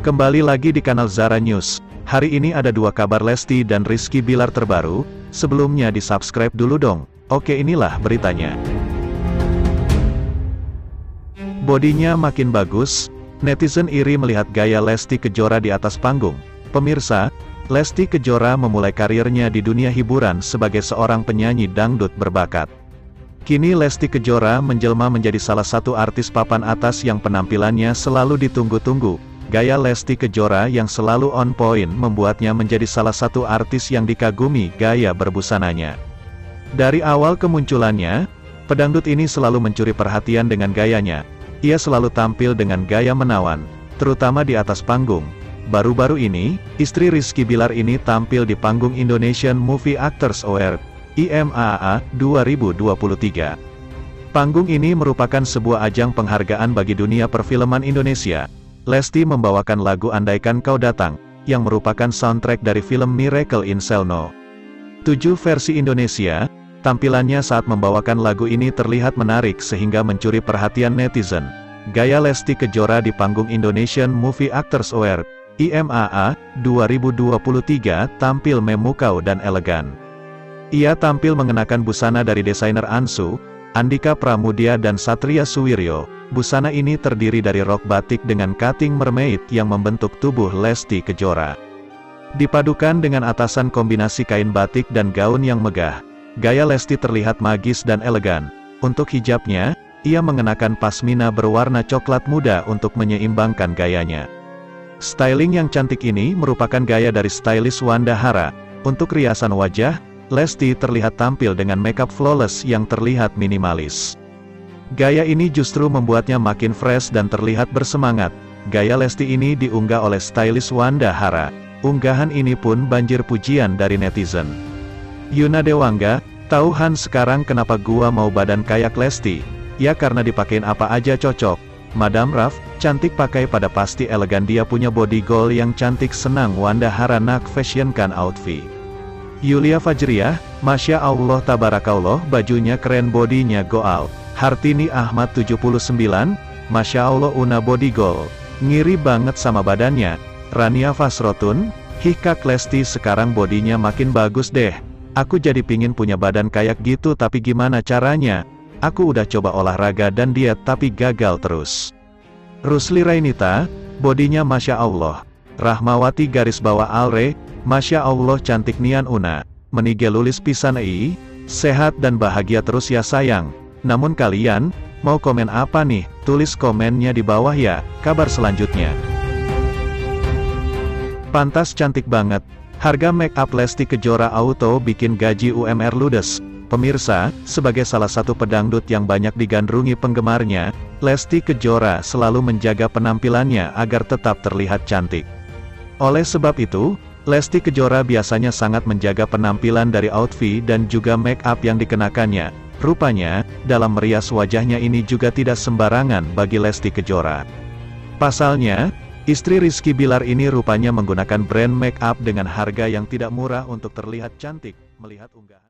Kembali lagi di kanal Zara News. Hari ini ada dua kabar Lesti dan Rizky Bilar terbaru. Sebelumnya di subscribe dulu dong. Oke, inilah beritanya. Bodinya makin bagus. Netizen iri melihat gaya Lesti Kejora di atas panggung. Pemirsa, Lesti Kejora memulai karirnya di dunia hiburan sebagai seorang penyanyi dangdut berbakat. Kini Lesti Kejora menjelma menjadi salah satu artis papan atas yang penampilannya selalu ditunggu-tunggu. Gaya Lesti Kejora yang selalu on point membuatnya menjadi salah satu artis yang dikagumi gaya berbusananya. Dari awal kemunculannya, pedangdut ini selalu mencuri perhatian dengan gayanya. Ia selalu tampil dengan gaya menawan, terutama di atas panggung. Baru-baru ini, istri Rizky Bilar ini tampil di panggung Indonesian Movie Actors Award (IMAA) 2023. Panggung ini merupakan sebuah ajang penghargaan bagi dunia perfilman Indonesia. Lesti membawakan lagu Andaikan Kau Datang, yang merupakan soundtrack dari film Miracle in Cell No. 7 versi Indonesia. Tampilannya saat membawakan lagu ini terlihat menarik sehingga mencuri perhatian netizen. Gaya Lesti Kejora di panggung Indonesian Movie Actors Award (IMAA) 2023 tampil memukau dan elegan. Ia tampil mengenakan busana dari desainer Ansu, Andika Pramudia dan Satria Suwiryo. Busana ini terdiri dari rok batik dengan cutting mermaid yang membentuk tubuh Lesti Kejora. Dipadukan dengan atasan kombinasi kain batik dan gaun yang megah, gaya Lesti terlihat magis dan elegan. Untuk hijabnya, ia mengenakan pasmina berwarna coklat muda untuk menyeimbangkan gayanya. Styling yang cantik ini merupakan gaya dari stylist Wanda Hara. Untuk riasan wajah, Lesti terlihat tampil dengan makeup flawless yang terlihat minimalis. Gaya ini justru membuatnya makin fresh dan terlihat bersemangat. Gaya Lesti ini diunggah oleh stylist Wanda Hara. Unggahan ini pun banjir pujian dari netizen. Yuna Dewangga, "Tahu Han sekarang kenapa gua mau badan kayak Lesti? Ya karena dipakein apa aja cocok. Madam Raf, cantik pakai pada pasti elegan, dia punya body goal yang cantik, senang Wanda Hara nak fashionkan outfit." Yulia Fajriah, "Masya Allah tabarakallah, bajunya keren, bodinya goal." Hartini Ahmad 79, "Masya Allah Una body goal. Ngiri banget sama badannya." Rania Fasrotun, "Hikak Lesti sekarang bodinya makin bagus deh. Aku jadi pingin punya badan kayak gitu, tapi gimana caranya? Aku udah coba olahraga dan diet tapi gagal terus." Rusli Rainita, "Bodinya Masya Allah." Rahmawati garis bawah Alre, "Masya Allah cantik nian Una. Menigelulis pisan ei. Sehat dan bahagia terus ya sayang. Namun kalian, mau komen apa nih? Tulis komennya di bawah ya." Kabar selanjutnya. Pantas cantik banget. Harga make up Lesti Kejora auto bikin gaji UMR ludes. Pemirsa, sebagai salah satu pedangdut yang banyak digandrungi penggemarnya, Lesti Kejora selalu menjaga penampilannya agar tetap terlihat cantik. Oleh sebab itu, Lesti Kejora biasanya sangat menjaga penampilan dari outfit dan juga make up yang dikenakannya. Rupanya, dalam merias wajahnya ini juga tidak sembarangan bagi Lesti Kejora. Pasalnya, istri Rizky Bilar ini rupanya menggunakan brand make up dengan harga yang tidak murah untuk terlihat cantik. Melihat unggahan